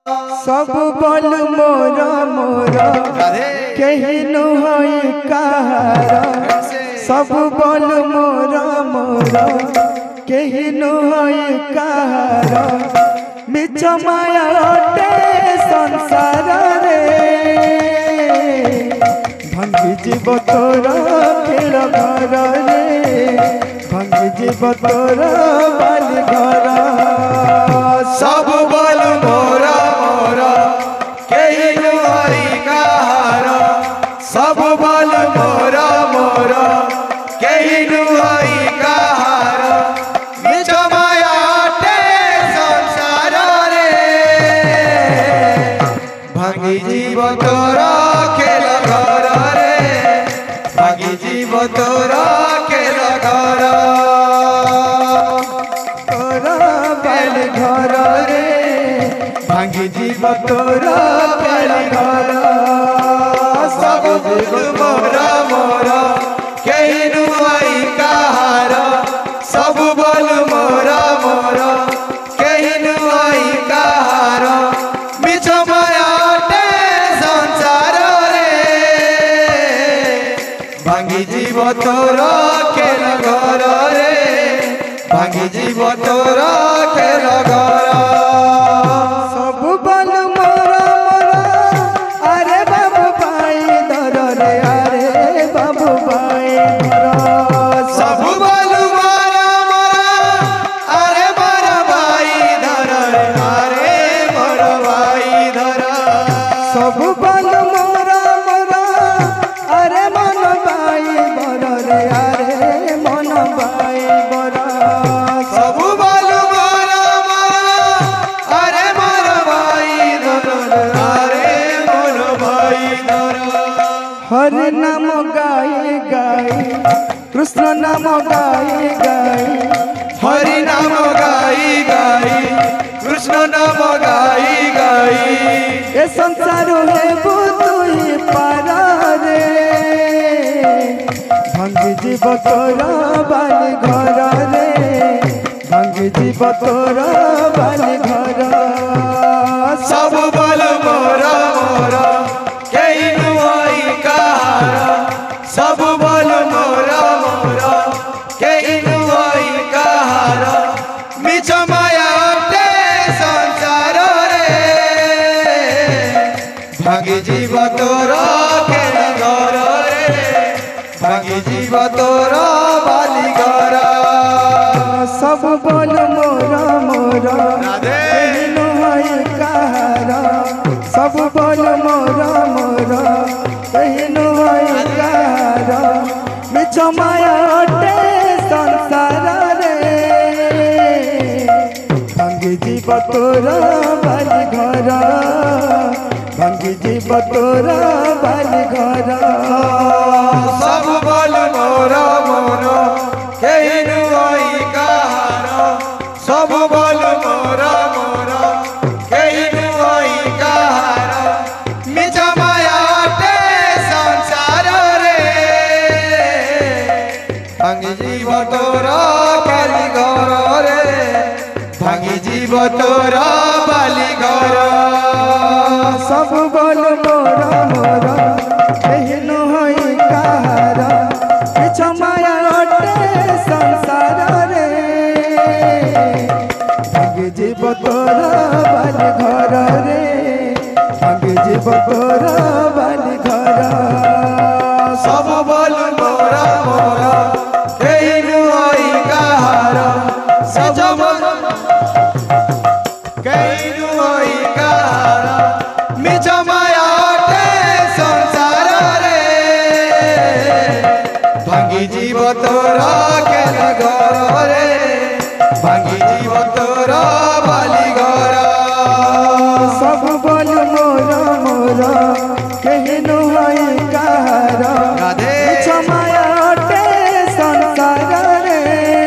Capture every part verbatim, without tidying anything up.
सब बल मोरा मोरा कहीं नुहई कहारा। सब बल मोरा मोरा कहीं नुहई कहारा। मिछ माया अटे संसार रे भांगी जीव तोर खेल घर रे। भांगी जीव तोर बाली घर। सब बल मोरा मोरा कहीं नुहई कहारा। सब बल मोरा मोरा कहीं नुहई कहारा। मिछ माया अटे संसार रे भांगी जीव तोरा खेल घर रे। भांगी जीव तोरा खेल घर। घर रे भांगी जीव तोरा बल घर। सब बल मोरा मोरा कहीं नुहई कहारा। सब बल मोरा मोरा कहीं नुहई कहारा। मिछ माया अटे संसार रे भांगी जीव तोरा खेल घर रे। भांगी जीव तोरा खेल घर। सब बल मोरा मोरा अरे बाबू भाई धर रे। अरे बाबू भाई धर। सब बल मोरा मोरा अरे मोरा भाई धर रे। अरे मोरा भाई धर। सब बल मोरा मोरा अरे मन भाई बर रे। अरे मन भाई बर। सब बल मोरा मोरा अरे मोरा भाई धर रे। अरे मोरा भाई धर। हरि नाम गाई गाई कृष्ण नाम गाई गाई। हरि नाम गाई गाई कृष्ण नाम गाई गाई। ये संसार है बुतुई पारा रे भांगी जीव तोरा बाली घर रे। भांगी जीव तोरा बाली घर। सब बल मोरा मोरा कहीं नुहई कहारा। सब बल मोरा मोरा कहीं नुहई कहारा। मिछ माया अटे संसार रे भांगी जीव तोरा खेल घर रे। भांगी जीव तोरा बाली घर। सब बल मोरा मोरा कहीं नुहई कहारा। सब बल मोरा मोरा कहीं नुहई कहारा। मिछ माया अटे संसार रे भांगी जीव तोरा बाली घर। भांगी जीव तोरा बाली घर। सब बल मोरा मोरा कहीं नुहई कहारा। सब बल मोरा मोरा कहीं नुहई कहारा। मिछ माया अटे संसार रे भांगी जीव तोरा बाली घर रे। भांगी जीव तोरा बाली घर। सब बल मोरा मोरा कहीं नुहई कहारा। मिछ माया अटे संसार रे भांगी जीव तोरा बाली घर रे। भांगी जीव तोरा बाली घर। सब बल मोरा मोरा कहीं नुहई कहारा। सब बल कहीं नुहई कहारा। मिछ माया अटे संसार रे भांगी जीव तोरा खेल घर रे। भांगी जीव तोरा बाली घर। सब बल मोरा मोरा कहीं नुहई कहारा। मिछ माया अटे संसार रे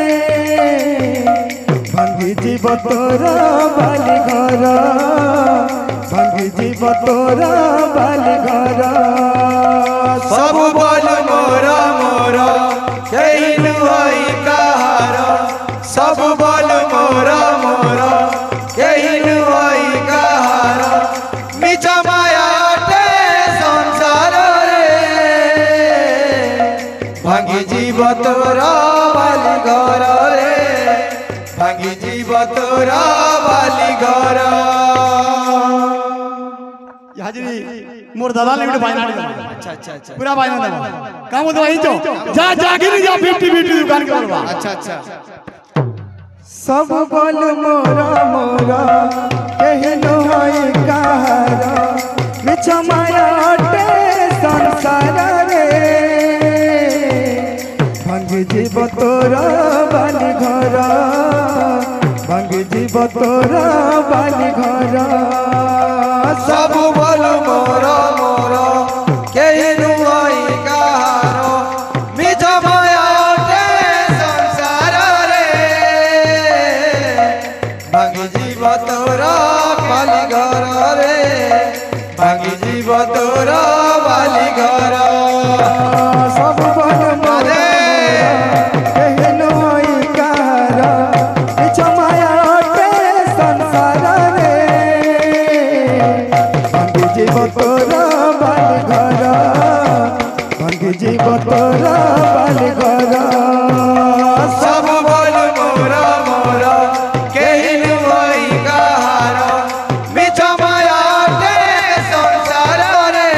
भांगी जीव तोरा बाली घर। भांगी जीव तोरा बाली घर। सब बल मोरा मोरा कहीं नुहई कहारा। सब बल मोरा मोरा कहीं नुहई कहारा। ভাঙি জীব তোরা বালি ঘর রে ভাঙি জীব তোরা বালি ঘর हाजिरी मोर दादा ने बायना दे अच्छा अच्छा अच्छा पूरा बायना दे काम तो वही तो जा जागिर जा फिफ्टी फिफ्टी दुकान के बोलबा अच्छा अच्छा सब बोल मोरा मोरा कहनो है कहारा मिछ माया अटे संसार रे भांग जीव तोरा बाली घर भांग जीव तोरा बाली घर सब बोल मोरा मोरा केनु आई कहारो मिछ माया अटे संसार रे भांगी जीव तोरा बाली घर रे भांगी जीव तोरा बाली घर सब बोल मोरा कहनो है कहारा मिछ माया अटे संसार रे भांग जीव तोरा बाली घर भांग जीव तोरा बाली घर सब बोल मोरा मोरा केनु आई कहारो मिछ माया अटे संसार रे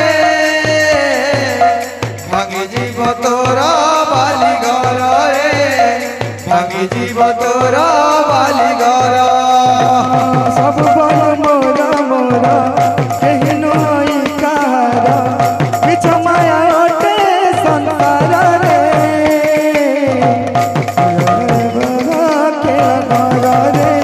भांगी जीव तोरा बाली घर रे भांगी जीव तोरा बाली घर सब बोल मोरा मोरा कहनो है कहारा मिछ माया अटे संसार रे बरा के घर रे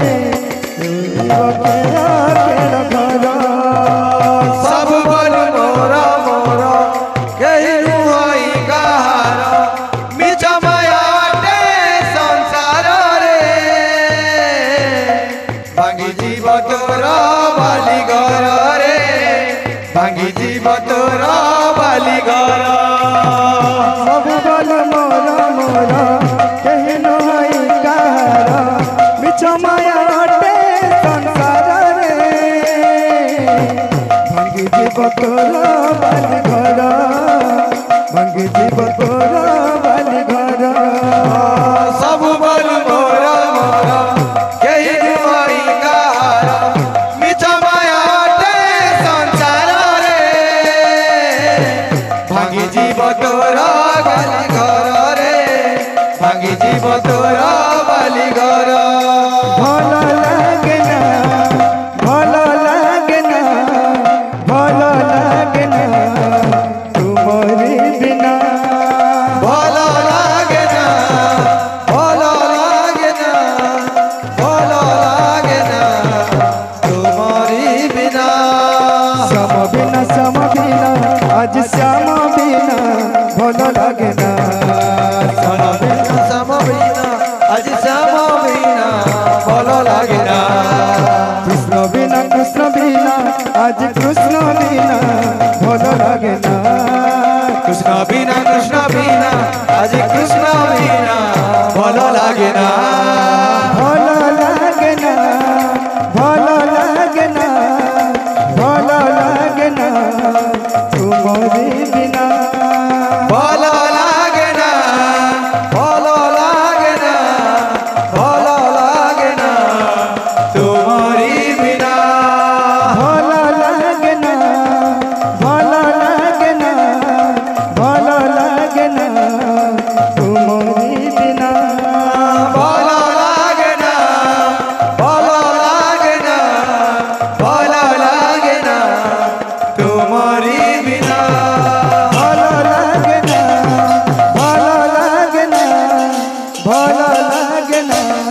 बरा के घर सब बोल मोरा मोरा केनु आई कहारो मिछ माया अटे संसार रे भांगी जीव तोरा बाली घर रे भांगी जीव तोरा बाली घर सब बोल मोरा मोरा कहनो है कहारा मिछ माया अटे संसार रे भांग जीव तोरा बाली घर भांग जीव तोरा बाली घर सब बोल मोरा मोरा केनु आई कहारो मिछ माया अटे संसार रे भांगी जीव तोरा बाली घर रे भांगी जीव तोरा बाली घर भल लागना भल लागना भल लागना तुमरी बिना भल लागे ना भल लागे ना भल लागे ना तुम्हारी बिना श्याम बिना श्याम बिना आज श्याम बिना भल लागना सम बिना सम बिना आज सम बिना भल लागे ना कृष्ण बिना कृष्ण बिना आज कृष्ण बिना भल लागना कृष्ण बिना कृष्ण बिना आज कृष्ण बिना भल लागे ना भल लागना भल लागना भल लागना तुमरी बिना भल लागे ना भल लागे ना भल लागे ना तुम्हारी बिना भल लागना भल लागना भल लागना तुमरी बिना भल लागे ना भल लागे ना भल लागे ना तुम्हारी बिना भल लागना भल लागना भल लागना